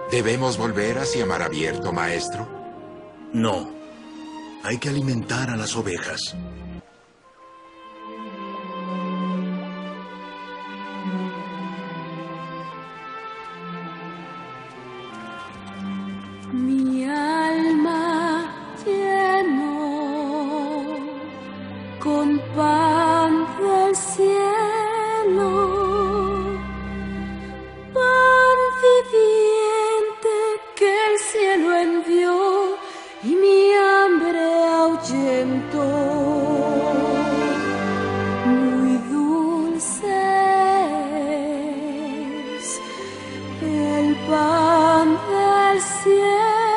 ¿Debemos volver hacia mar abierto, maestro? No. Hay que alimentar a las ovejas. Mi alma llenó con pan del cielo, pan viviente que el cielo envió y mi hambre ahuyentó. Muy dulce es el pan del cielo.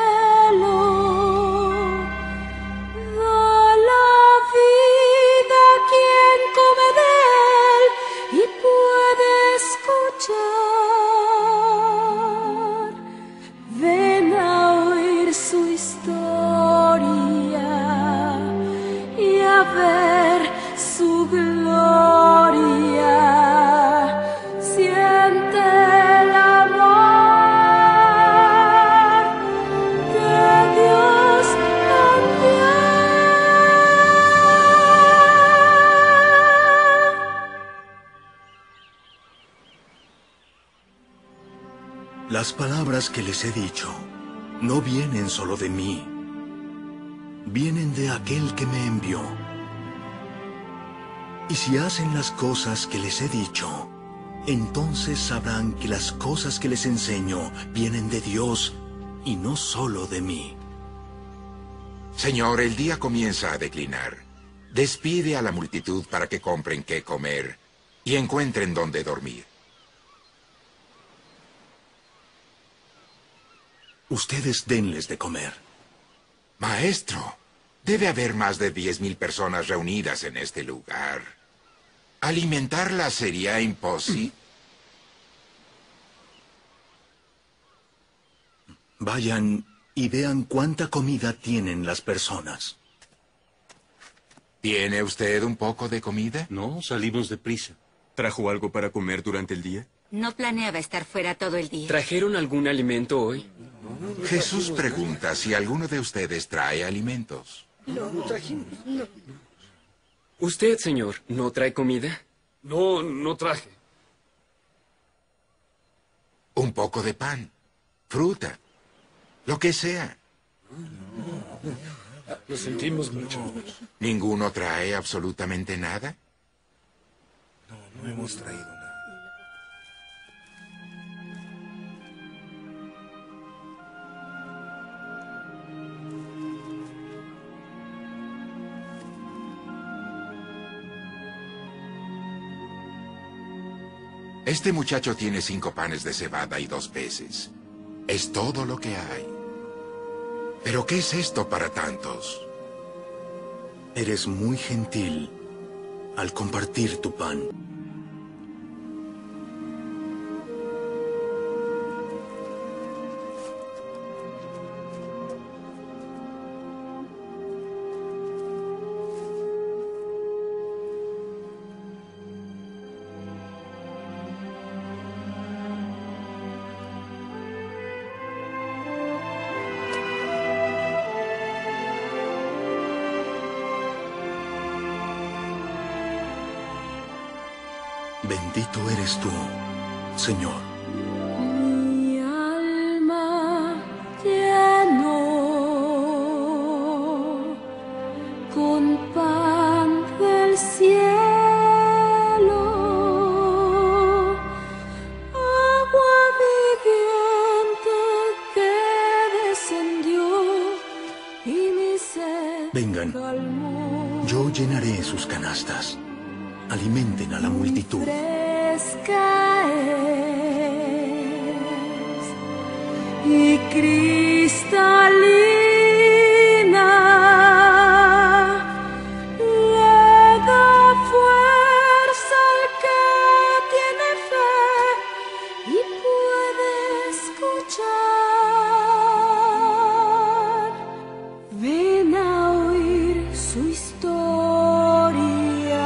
Ver su gloria, siente el amor de Dios envió. Las palabras que les he dicho no vienen solo de mí, vienen de aquel que me envió. Y si hacen las cosas que les he dicho, entonces sabrán que las cosas que les enseño vienen de Dios y no solo de mí. Señor, el día comienza a declinar. Despide a la multitud para que compren qué comer y encuentren dónde dormir. Ustedes denles de comer. Maestro, debe haber más de 10,000 personas reunidas en este lugar. ¿Alimentarlas sería imposible? Vayan y vean cuánta comida tienen las personas. ¿Tiene usted un poco de comida? No, salimos deprisa. ¿Trajo algo para comer durante el día? No planeaba estar fuera todo el día. ¿Trajeron algún alimento hoy? Jesús pregunta si alguno de ustedes trae alimentos. No trajimos. No. ¿Usted, señor, no trae comida? No, no traje. Un poco de pan, fruta, lo que sea. Lo sentimos mucho. ¿Ninguno trae absolutamente nada? No hemos traído nada. Este muchacho tiene 5 panes de cebada y 2 peces. Es todo lo que hay. ¿Pero qué es esto para tantos? Eres muy gentil al compartir tu pan. Bendito eres tú, Señor. Mi alma llenó con pan del cielo, agua viviente que descendió y mi sed Vengan, calmó. yo llenaré sus canastas. Alimenten a la multitud. Fresca es y cristalina, le da fuerza al que tiene fe y puede escuchar. Ven a oír su historia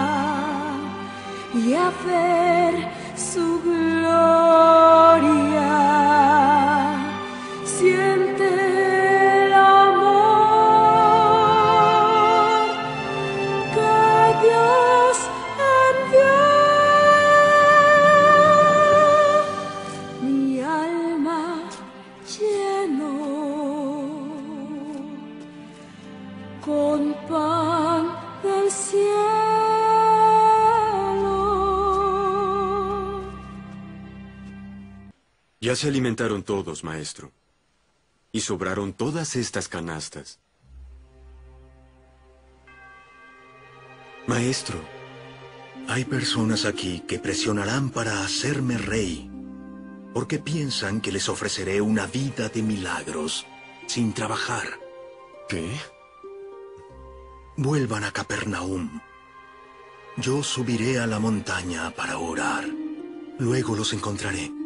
y a ver su gloria. Ya se alimentaron todos, maestro. Y sobraron todas estas canastas. Maestro, Hay personas aquí que presionarán para hacerme rey, porque piensan que les ofreceré una vida de milagros, sin trabajar. ¿qué? Vuelvan a Capernaum. Yo subiré a la montaña para orar. Luego los encontraré.